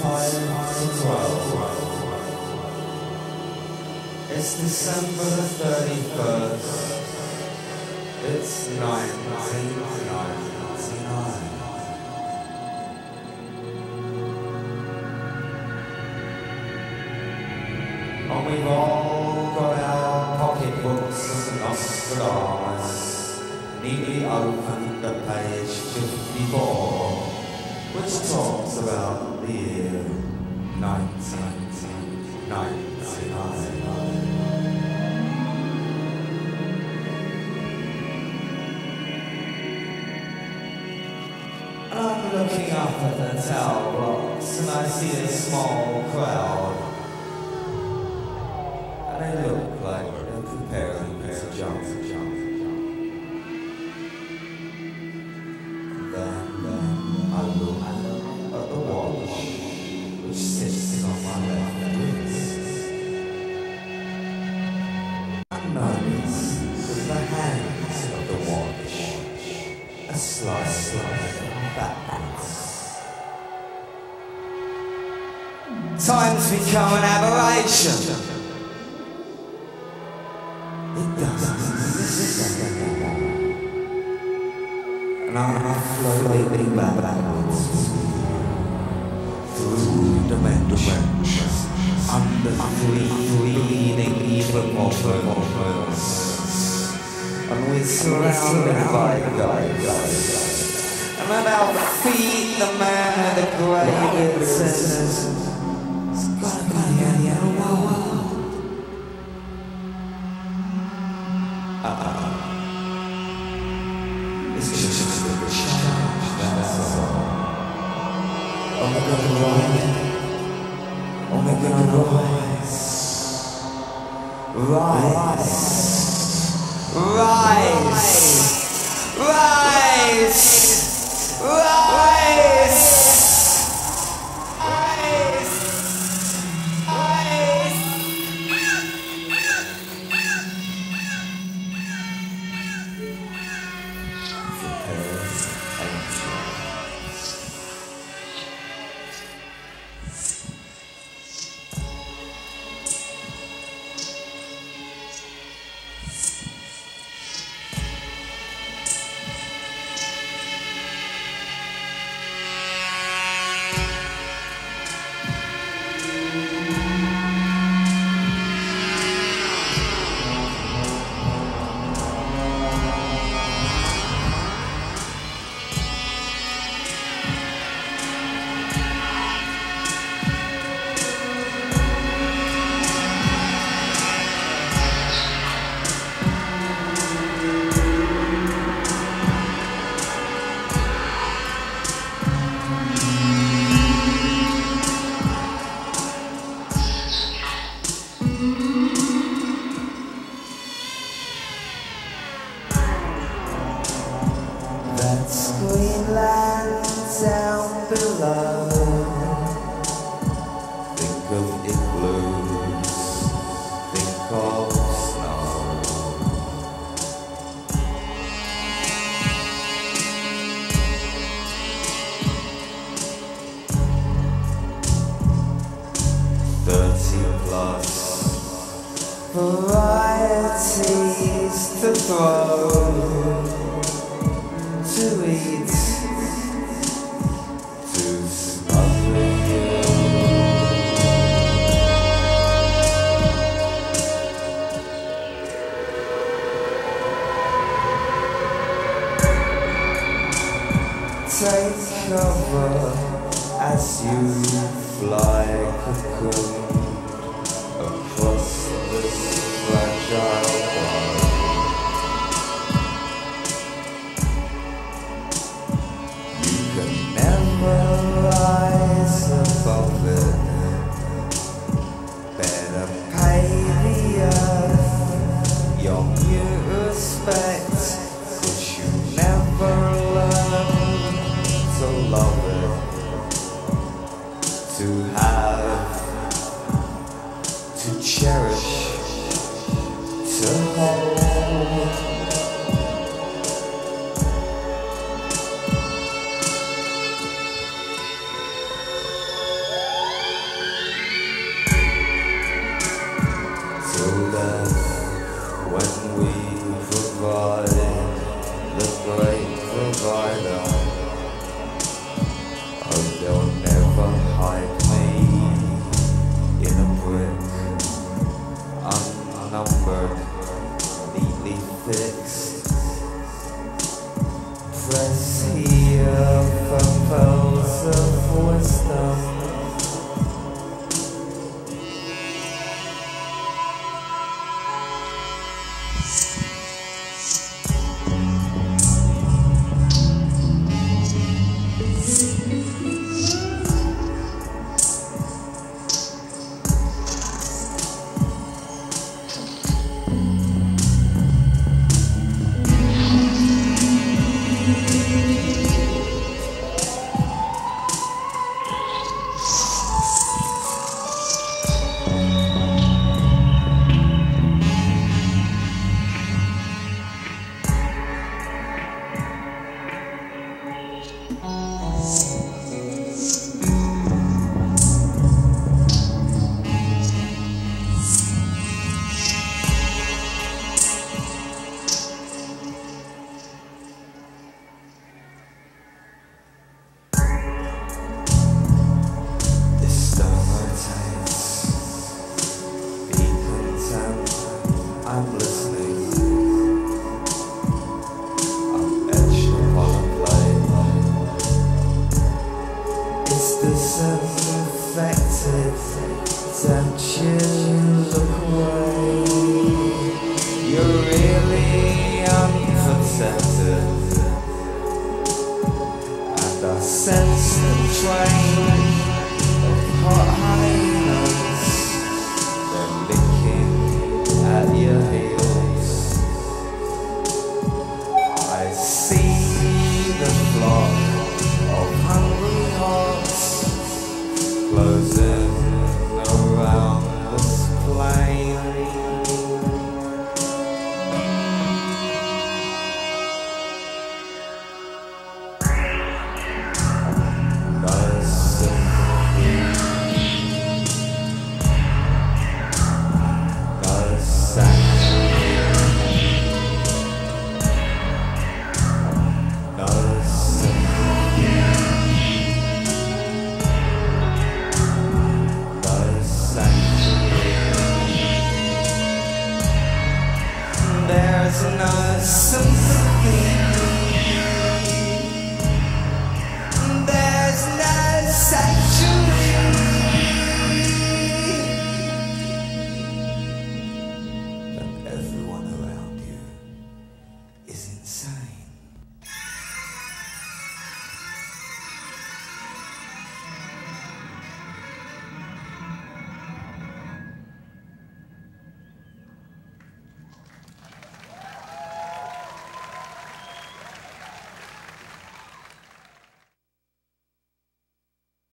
It's December the 31st. It's 1999. And we've all got our pocketbooks and Nostradamus neatly opened at page 54, which talks about the year 1999. And I'm looking up at the tower blocks and I see a small crowd. And they look like they're preparing to jump. Then I look at the watch which sits on my left wrist. I notice that the hands of the watch are sliding backwards. Time's become an aberration. It does. And I'm floating backwards through dimensions under fleeting evilness. And we're surrounded by guys. And at our feet, the man with the grey beard says, "It's gotta be the other world." It's just a change, that's all. Oh, we're gonna ride. Oh, we're gonna rise. Rise. Rise. Rise. Rise. That's Greenland down below. Think of igloos, think of snow. +30 varieties to throw, to eat, to smother you. Take cover as you fly cocoon across this fragile world. You can never rise above it. Better pay the earth your new respect, 'cause you never learn to love it. I'm listening. I'm etched upon a plate. Is this infected? Don't you look away? You're really unprotected, and I sense the train of hot hyenas. They're licking at your heels. I see the flock of hungry hearts closing around this plain. No sympathy, no sanctuary, no sympathy, no sanctuary. There's no sympathy.